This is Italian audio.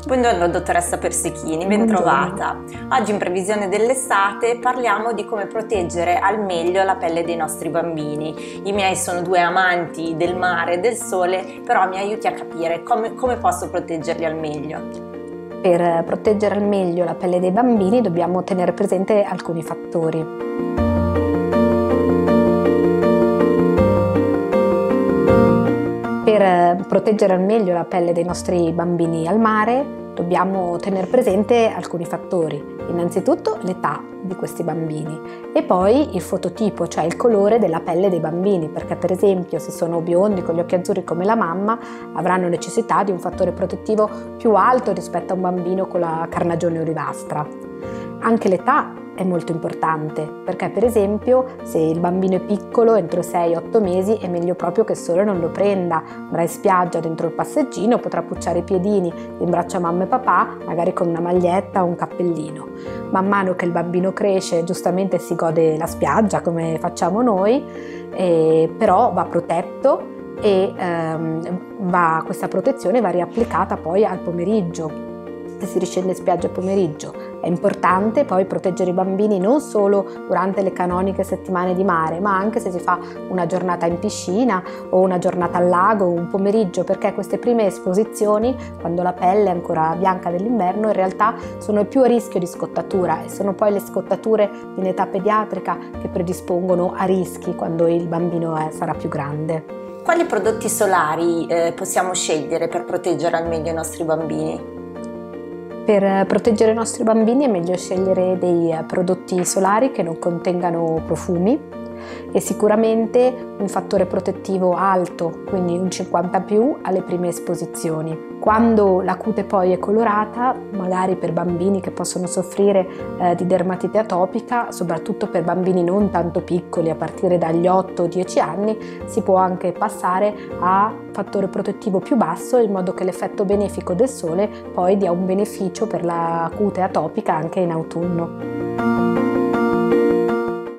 Buongiorno dottoressa Persechini, bentrovata. Oggi in previsione dell'estate parliamo di come proteggere al meglio la pelle dei nostri bambini. I miei sono due amanti del mare e del sole, però mi aiuti a capire come posso proteggerli al meglio. Per proteggere al meglio la pelle dei bambini dobbiamo tenere presente alcuni fattori. Per proteggere al meglio la pelle dei nostri bambini al mare dobbiamo tenere presente alcuni fattori. Innanzitutto l'età di questi bambini e poi il fototipo, cioè il colore della pelle dei bambini, perché per esempio se sono biondi con gli occhi azzurri come la mamma avranno necessità di un fattore protettivo più alto rispetto a un bambino con la carnagione olivastra. Anche l'età è molto importante, perché per esempio se il bambino è piccolo, entro 6-8 mesi, è meglio proprio che il sole non lo prenda, andrà in spiaggia dentro il passeggino, potrà pucciare i piedini in braccio a mamma e papà, magari con una maglietta o un cappellino. Man mano che il bambino cresce, giustamente si gode la spiaggia come facciamo noi, però va protetto e questa protezione va riapplicata poi al pomeriggio. Se si riscende in spiaggia a pomeriggio è importante poi proteggere i bambini non solo durante le canoniche settimane di mare, ma anche se si fa una giornata in piscina o una giornata al lago o un pomeriggio, perché queste prime esposizioni, quando la pelle è ancora bianca dell'inverno, in realtà sono più a rischio di scottatura e sono poi le scottature in età pediatrica che predispongono a rischi quando il bambino sarà più grande. Quali prodotti solari possiamo scegliere per proteggere al meglio i nostri bambini? Per proteggere i nostri bambini è meglio scegliere dei prodotti solari che non contengano profumi e sicuramente un fattore protettivo alto, quindi un 50+ alle prime esposizioni. Quando la cute poi è colorata, magari per bambini che possono soffrire di dermatite atopica, soprattutto per bambini non tanto piccoli, a partire dagli 8-10 anni, si può anche passare a fattore protettivo più basso, in modo che l'effetto benefico del sole poi dia un beneficio per la cute atopica anche in autunno.